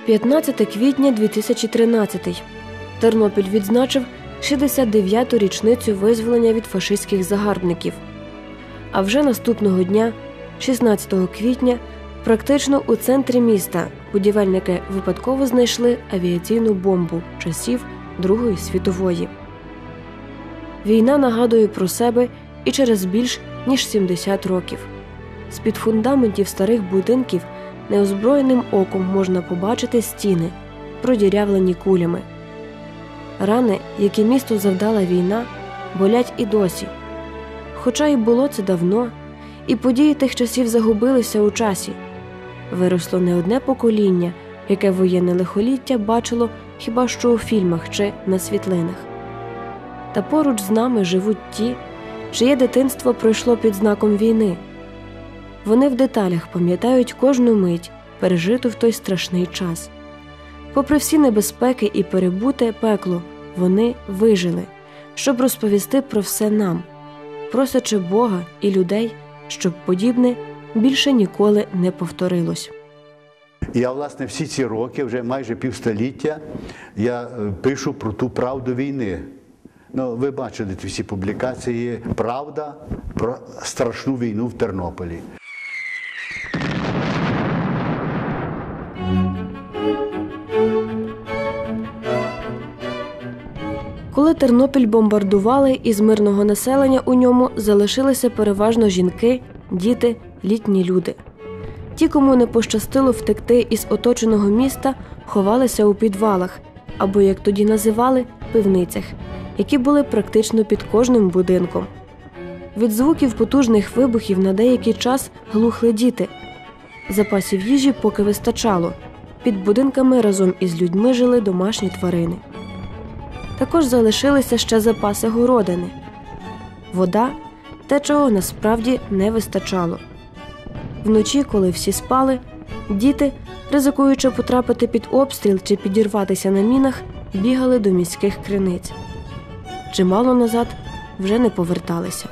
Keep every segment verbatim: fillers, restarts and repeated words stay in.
п'ятнадцяте квітня дві тисячі тринадцятий. Тернопіль відзначив шістдесят дев'яту річницю визволення від фашистських загарбників. А вже наступного дня, шістнадцятого квітня, практично у центрі міста будівельники випадково знайшли авіаційну бомбу часів Другої світової. Війна нагадує про себе і через більш ніж сімдесят років. З-під фундаментів старих будинків неозброєним оком можна побачити стіни, продірявлені кулями. Рани, які місту завдала війна, болять і досі. Хоча і було це давно, і події тих часів загубилися у часі. Виросло не одне покоління, яке воєнне лихоліття бачило хіба що у фільмах чи на світлинах. Та поруч з нами живуть ті, чиє дитинство пройшло під знаком війни. Вони в деталях пам'ятають кожну мить, пережиту в той страшний час. Попри всі небезпеки і перебуте пекло, вони вижили, щоб розповісти про все нам, просячи Бога і людей, щоб подібне більше ніколи не повторилось. Я, власне, всі ці роки, вже майже півстоліття, я пишу про ту правду війни. Ну, ви бачили ці всі публікації «Правда про страшну війну в Тернополі». Коли Тернопіль бомбардували, із мирного населення у ньому залишилися переважно жінки, діти, літні люди. Ті, кому не пощастило втекти із оточеного міста, ховалися у підвалах, або, як тоді називали, пивницях, які були практично під кожним будинком. Від звуків потужних вибухів на деякий час глухли діти. Запасів їжі поки вистачало. Під будинками разом із людьми жили домашні тварини. Також залишилися ще запаси городини. Вода – те, чого насправді не вистачало. Вночі, коли всі спали, діти, ризикуючи потрапити під обстріл чи підірватися на мінах, бігали до міських криниць. Чимало назад вже не поверталися.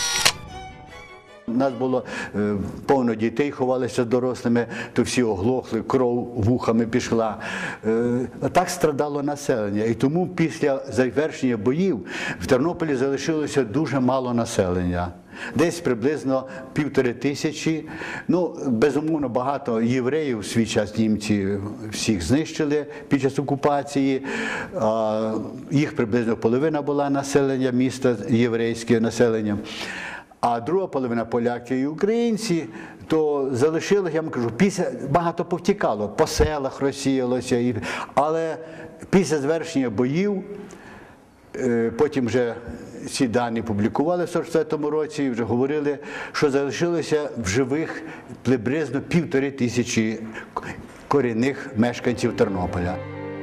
У нас було е, повно дітей, ховалися з дорослими, то всі оглохли, кров вухами пішла. Е, так страдало населення. І тому після завершення боїв в Тернополі залишилося дуже мало населення. Десь приблизно півтори тисячі. Ну, безумовно, багато євреїв в свій час німці всіх знищили під час окупації. А, їх приблизно половина була населення міста, єврейське населення. А друга половина поляки і українці, то залишили, я вам кажу, після, багато повтікало, по селах розсіялося. Але після завершення боїв, потім вже ці дані публікували в сорок четвертому році і вже говорили, що залишилося в живих приблизно півтори тисячі корінних мешканців Тернополя.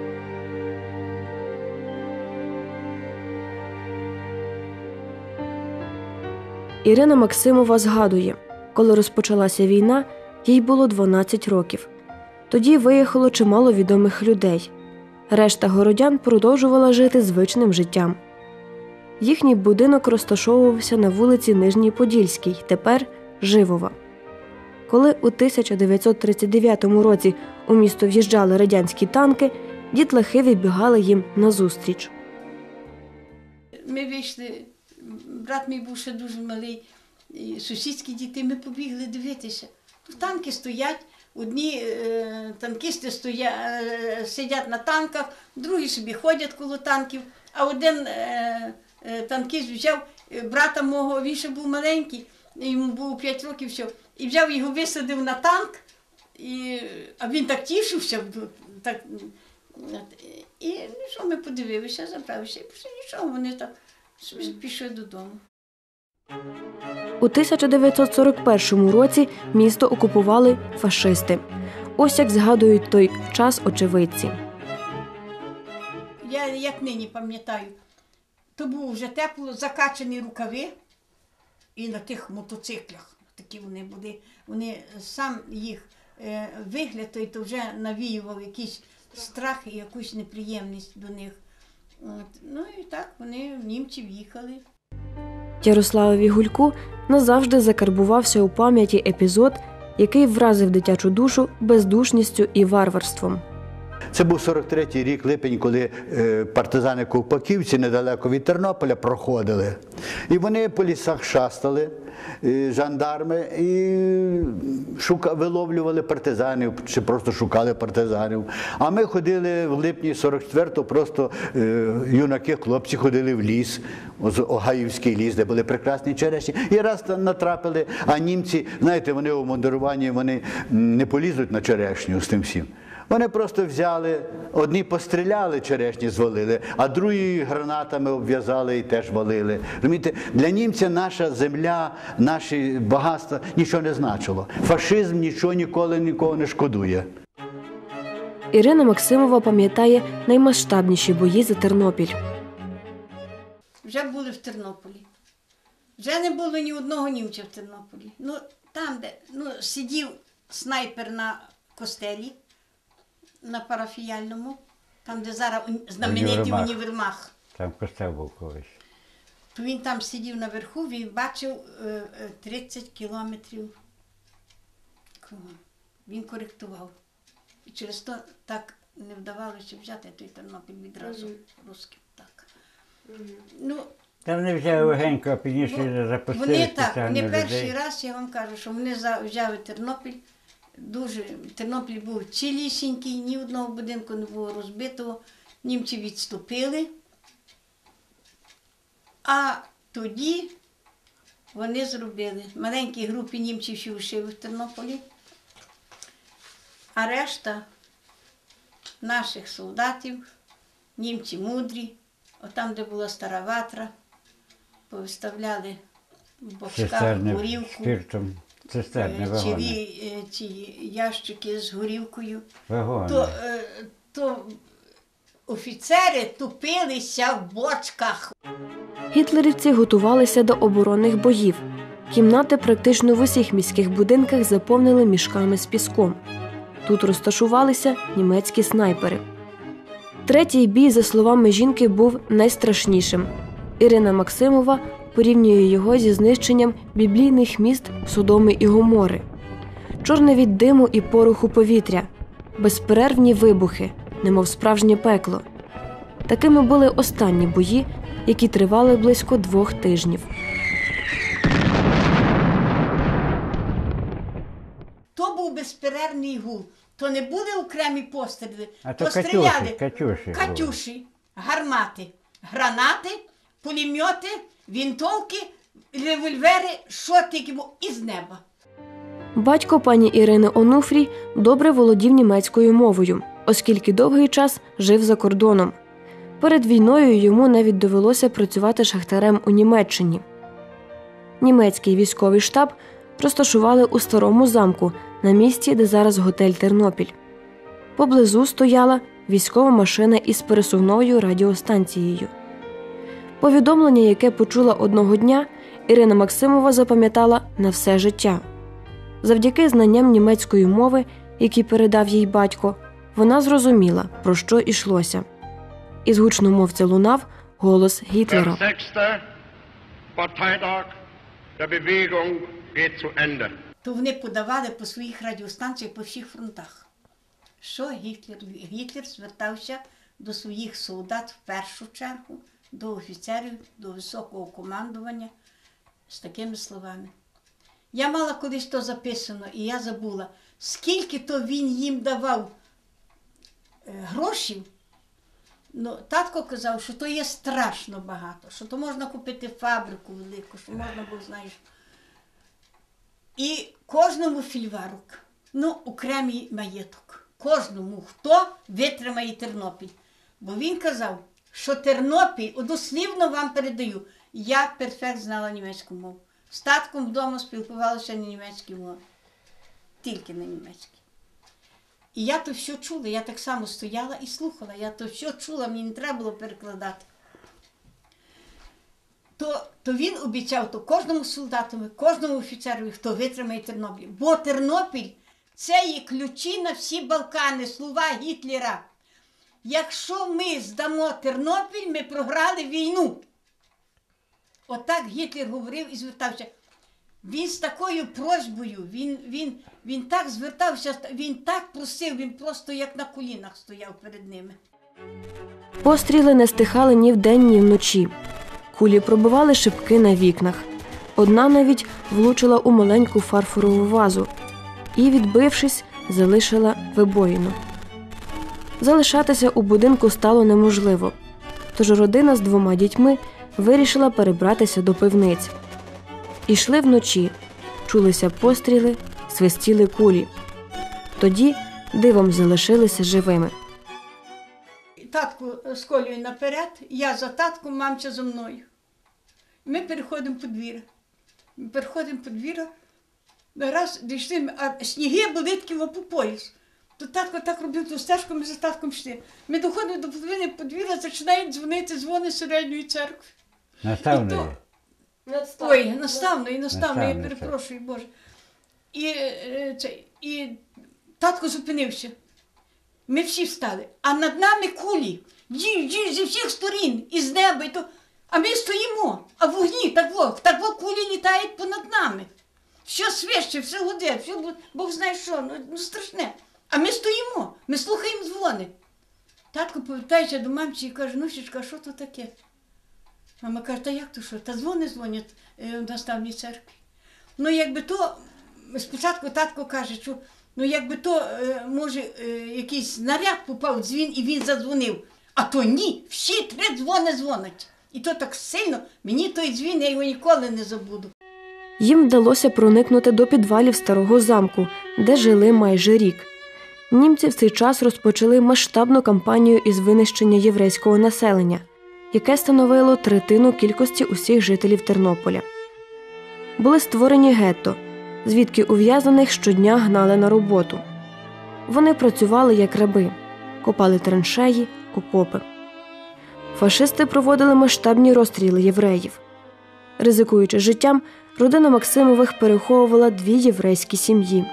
Ірина Максимова згадує, коли розпочалася війна, їй було дванадцять років. Тоді виїхало чимало відомих людей. Решта городян продовжувала жити звичним життям. Їхній будинок розташовувався на вулиці Нижній Подільській, тепер Живова. Коли у тисяча дев'ятсот тридцять дев'ятому році у місто в'їжджали радянські танки, дітлахи вибігали їм назустріч. Ми вийшли, брат мій був ще дуже малий, і сусідські діти, ми побігли дивитися. Танки стоять, одні е, танкісти стоять, е, сидять на танках, другі собі ходять коло танків, а один е, е, танкіст взяв брата мого, він ще був маленький, йому було п'ять років, все, і взяв його, висадив на танк, і, а він так тішився, так, і що, ми подивилися, забралися, і пішли, нічого, вони так пішли додому. У тисяча дев'ятсот сорок першому році місто окупували фашисти. Ось як згадують той час очевидці. Я як нині пам'ятаю, то було вже тепло, закачані рукави і на тих мотоциклах. Такі вони були, вони сам їх е, вигляд, той то вже навіював якийсь страх і якусь неприємність до них. От. Ну і так вони в німців їхали. Ярославові Гульку назавжди закарбувався у пам'яті епізод, який вразив дитячу душу бездушністю і варварством. Це був сорок третій рік, липень, коли е, партизани ковпаківці недалеко від Тернополя проходили. І вони по лісах шастали, е, жандарми, і шука, виловлювали партизанів, чи просто шукали партизанів. А ми ходили в липні сорок четвертого, просто е, юнаки, хлопці ходили в ліс, Огаївський ліс, де були прекрасні черешні, і раз натрапили, а німці, знаєте, вони у мундируванні, вони не полізуть на черешню з тим всім. Вони просто взяли, одні постріляли, черешні звалили, а другі гранатами обв'язали і теж валили. Розумієте, для німця наша земля, наші багатства нічого не значило. Фашизм нічого ніколи нікого не шкодує. Ірина Максимова пам'ятає наймасштабніші бої за Тернопіль. Вже були в Тернополі. Вже не було ні одного німця в Тернополі. Ну, там, де ну, сидів снайпер на костелі, на парафіяльному, там, де зараз знаменитий універмаг. Там костел був колись. То він там сидів наверху, він бачив е, тридцять кілометрів. Він коректував. І через то так не вдавалося взяти той Тернопіль відразу mm-hmm. русським. Так. Mm-hmm. Ну, там вони взяли легенько, а пізніше запустили. Вони так, не людей. перший раз, я вам кажу, що вони взяли Тернопіль. Дуже, Тернопіль був цілісінький, ні одного будинку не було розбитого, німці відступили, а тоді вони зробили, маленькій групі німців ще лишили в Тернополі, а решта наших солдатів, німці мудрі, отам, де була стара ватра, повиставляли в бочках горілку. Спиртом. Цистерни, вагони. Чи ці ящики з горілкою, Вагони. то, то офіцери тупилися в бочках. Гітлерівці готувалися до оборонних боїв. Кімнати практично в усіх міських будинках заповнили мішками з піском. Тут розташувалися німецькі снайпери. Третій бій, за словами жінки, був найстрашнішим. Ірина Максимова порівнює його зі знищенням біблійних міст Содоми і Гомори. Чорне від диму і пороху повітря, безперервні вибухи, немов справжнє пекло. Такими були останні бої, які тривали близько двох тижнів. То був безперервний гул. То не були окремі постріли, а то, то катюші, стріляли катюші, катюші, гармати, гранати, пулемети, вінтовки, револьвери, що тільки було, із неба. Батько пані Ірини Онуфрій добре володів німецькою мовою, оскільки довгий час жив за кордоном. Перед війною йому навіть довелося працювати шахтарем у Німеччині. Німецький військовий штаб розташували у Старому замку, на місці, де зараз готель «Тернопіль». Поблизу стояла військова машина із пересувною радіостанцією. Повідомлення, яке почула одного дня, Ірина Максимова запам'ятала на все життя. Завдяки знанням німецької мови, які передав їй батько, вона зрозуміла, про що йшлося. Із гучномовця лунав голос Гітлера. То вони подавали по своїх радіостанціях по всіх фронтах. Що Гітлер? Гітлер звертався до своїх солдат в першу чергу, до офіцерів, до високого командування з такими словами. Я мала колись то записано, і я забула, скільки то він їм давав е, грошей. Ну, татко казав, що то є страшно багато, що то можна купити фабрику велику, що можна було, знаєш. І кожному фільварок, ну, окремий маєток. Кожному, хто витримає Тернопіль. Бо він казав, що Тернопіль, однослівно вам передаю, я перфект знала німецьку мову. З татком вдома спілкувалася на німецькій мові. Тільки на німецькій. І я то все чула, я так само стояла і слухала. Я то все чула, мені не треба було перекладати. То, то він обіцяв то кожному солдатові, кожному офіцерові, хто витримає Тернопіль. Бо Тернопіль – це є ключі на всі Балкани, слова Гітлера. Якщо ми здамо Тернопіль, ми програли війну. Отак Гітлер говорив і звертався. Він з такою просьбою, він, він, він так звертався, він так просив, він просто як на колінах стояв перед ними. Постріли не стихали ні вдень, ні вночі. Кулі пробивали шибки на вікнах. Одна навіть влучила у маленьку фарфорову вазу і, відбившись, залишила вибоїну. Залишатися у будинку стало неможливо, тож родина з двома дітьми вирішила перебратися до пивниць. Ішли вночі, чулися постріли, свистіли кулі. Тоді дивом залишилися живими. Татку з Колею наперед, я за татком, мамця за мною. Ми переходимо подвір'я. Ми переходимо подвір'я, раз дійшли, а сніги були такі по пояс. То татко так робив, то стежку ми за татком йшли. Ми доходимо до половини подвір'я, починають дзвонити дзвони середньої церкви. Наставної. Ой, наставної, наставної, я Наставної, перепрошую, Боже. І, е, це, і татко зупинився. Ми всі встали, а над нами кулі, ді, ді, зі всіх сторін, із неба, і то, а ми стоїмо, а вогні, так во, так во кулі літають понад нами. Все свище, все гуде, все, Бог знає що, ну, ну страшне. А ми стоїмо, ми слухаємо дзвони. Татко повертається до мамці і каже: "Нусічка, а що то таке?" Мама каже: "Та як то що? Та дзвони дзвонять е, в наставній церкві." Ну, якби то, спочатку татко каже, що ну, якби то, е, може, е, якийсь снаряд попав в дзвін і він задзвонив. А то ні, всі три дзвони дзвонять. І то так сильно, мені той дзвін, я його ніколи не забуду. Їм вдалося проникнути до підвалів старого замку, де жили майже рік. Німці в цей час розпочали масштабну кампанію із винищення єврейського населення, яке становило третину кількості усіх жителів Тернополя. Були створені гетто, звідки ув'язнених щодня гнали на роботу. Вони працювали як раби, копали траншеї, окопи. Фашисти проводили масштабні розстріли євреїв. Ризикуючи життям, родина Максимових переховувала дві єврейські сім'ї.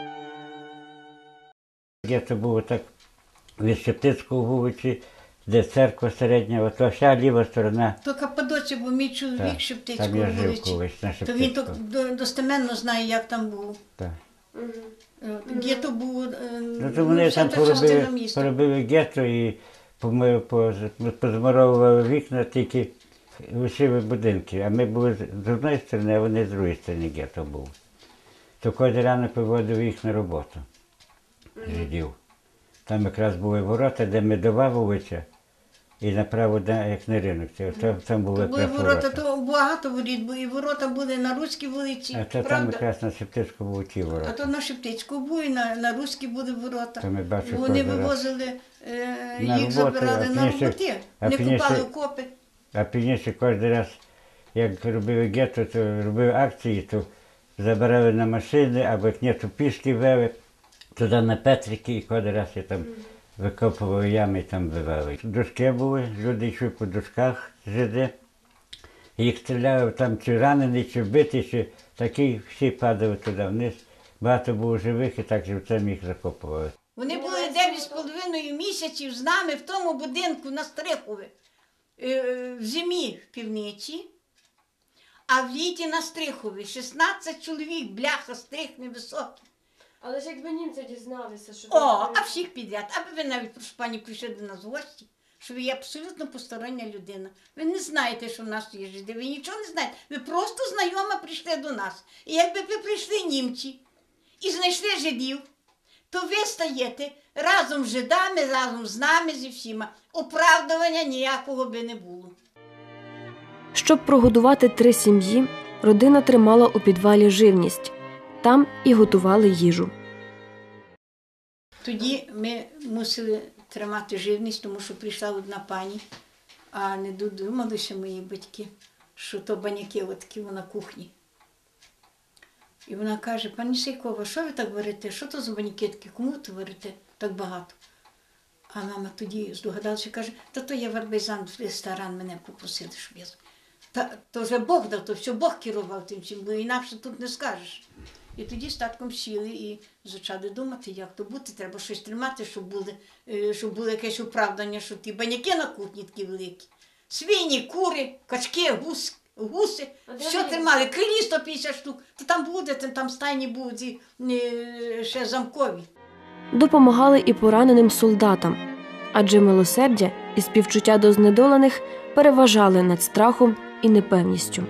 Гетто було так від Шептицької вулиці, де церква середня, от вся ліва сторона. То Каппадоція, бо мій чоловік Так, Шептицького там я жив вулиці. колись на То він то Шептицького. до- достеменно знає, як там було. Так. Гетто було, е, Ну, то вони там центр частина поробили, міста. поробили гетто і поми- поз- позмуровували вікна, тільки лишили будинки. А ми були з- з одної сторони, а вони з другої сторони гетто були. То кожен ранок виводив їх на роботу, жидів. Там якраз були ворота, де медова вулиця, і направо, де, як на ринок. Це- Там, там були Були якраз ворота, ворота. то багато воріт, бо і ворота були на Руській вулиці, А це там правда? якраз на Шептицьку вулиці А ворота. то на Шептицьку були, і на, на Руській були ворота. То ми бачили Вони кожен раз. вивозили, е, На їх роботи, забирали а на пізніше- роботи. а Вони пізніше- купали окопи. А пізніше кожен раз, як робили гетто, то робили акції, то забирали на машини, або як ні, то пішки вели туди на Петрики, і кожен раз я там викопували ями і там вивели. Дошки були, люди йшли по дошках, жиди. Їх стріляли там чи ранений, чи вбитий, чи такі, всі падали туди вниз. Багато було живих і так живцем їх закопували. Вони були дев'ять з половиною місяців з нами в тому будинку на Стрихові. Е, В зимі в півниці, а в літі на Стрихові. шістнадцять чоловік, бляха, стрих невисокий. Але ж якби німці дізналися, що... О, а всіх підряд. Аби ви навіть, прошу пані, прийшли до нас в гості, що ви є абсолютно постороння людина. Ви не знаєте, що в нас є жиди, ви нічого не знаєте. Ви просто знайома прийшли до нас. І якби ви прийшли німці і знайшли жидів, то ви стаєте разом з жидами, разом з нами, зі всіма. Оправдування ніякого би не було. Щоб прогодувати три сім'ї, родина тримала у підвалі живність. Там і готували їжу. Тоді ми мусили тримати живність, тому що прийшла одна пані, а не додумалися мої батьки, що то баняки отакі на кухні. І вона каже: "Пані Сейкова, що ви так варите? Що то за баняки такі? Кому ви варите так багато?" А мама тоді здогадалася, каже: "Та то я варбайзан, старан мене попросили, щоб я... Та то вже Бог дав, то все Бог керував тим всім, бо інакше тут не скажеш." І тоді з татком сіли і почали думати, як то бути, треба щось тримати, щоб були, е, щоб було якесь оправдання, що ті баняки на кухні такі великі. Свині, кури, качки, гус, гуси, все тримали, крилі сто п'ятдесят штук, то там буде, там стайні будуть і е, ще замкові. Допомагали і пораненим солдатам, адже милосердя і співчуття до знедолених переважали над страхом і непевністю.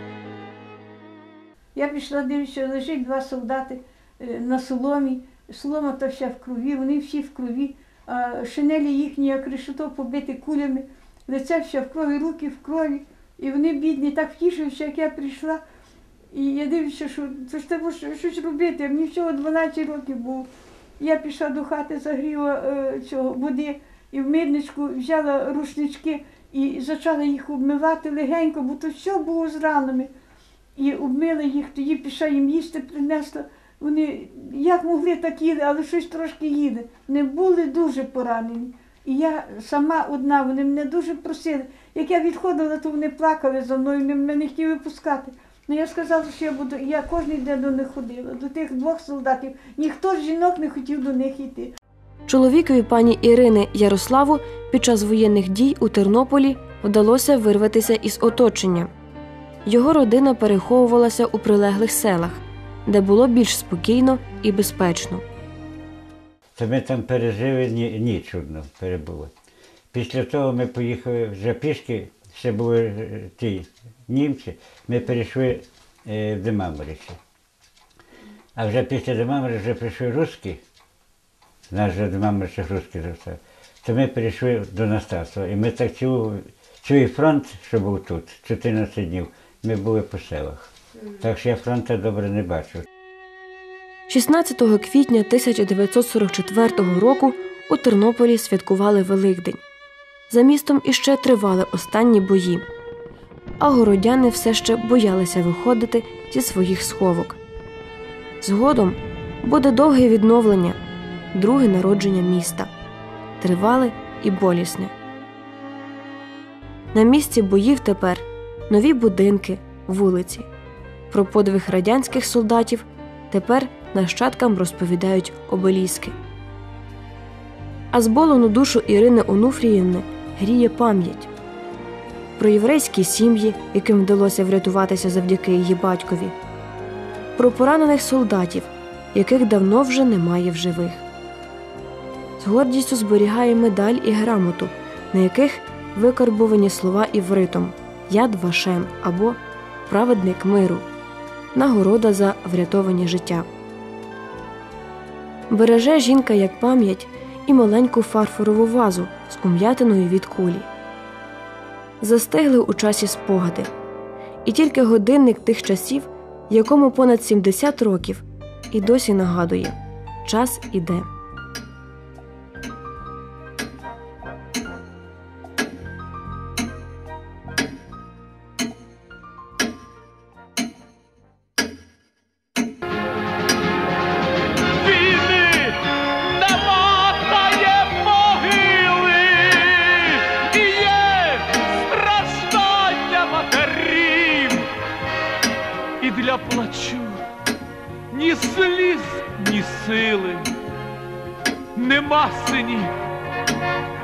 Я пішла, дивлюся, лежить два солдати е, на соломі, солома та вся в крові, вони всі в крові, а шинелі їхні, як решето, побиті кулями, лице все в крові, руки в крові. І вони, бідні, так втішилися, як я прийшла. І я дивлюся, що це ж треба щось робити, а мені всього дванадцять років було. Я пішла до хати, загріла е, цього, води і в мидничку взяла рушнички і почала їх обмивати легенько, бо то все було з ранами. І обмила їх, тоді пішла їм їсти, принесла. Вони як могли, так їли, але щось трошки їли. Не були дуже поранені. І я сама одна, вони мене дуже просили. Як я відходила, то вони плакали за мною, вони мене не хотіли пускати. Ну я сказала, що я буду, я кожен день до них ходила, до тих двох солдатів. Ніхто з жінок не хотів до них йти. Чоловікові пані Ірини Ярославу під час воєнних дій у Тернополі вдалося вирватися із оточення. Його родина переховувалася у прилеглих селах, де було більш спокійно і безпечно. То ми там пережили ні, ніч одну перебули. Після того ми поїхали вже пішки, ще були ті німці, ми перейшли е, в Демаморичі. А вже після Демаморича вже прийшли русські, наш же Демаморича русські застав, то ми перейшли до Настасова. І ми так цілу, цілий фронт, що був тут, чотирнадцять днів, ми були по селах. Так що я фронту добре не бачив. шістнадцятого квітня тисяча дев'ятсот сорок четвертого року у Тернополі святкували Великдень. За містом іще тривали останні бої. А городяни все ще боялися виходити зі своїх сховок. Згодом буде довге відновлення, друге народження міста. Тривале і болісне. На місці боїв тепер нові будинки, вулиці. Про подвиг радянських солдатів тепер нащадкам розповідають обеліски. А зболену душу Ірини Онуфріївни гріє пам'ять. Про єврейські сім'ї, яким вдалося врятуватися завдяки її батькові. Про поранених солдатів, яких давно вже немає в живих. З гордістю зберігає медаль і грамоту, на яких викарбовані слова івритом «Яд Вашем» або «Праведник миру» – нагорода за врятовані життя. Береже жінка як пам'ять і маленьку фарфорову вазу з ум'ятиною від кулі. Застигли у часі спогади. І тільки годинник тих часів, якому понад сімдесят років, і досі нагадує – час іде. Для плачу ні сліз, ні сили, нема синів,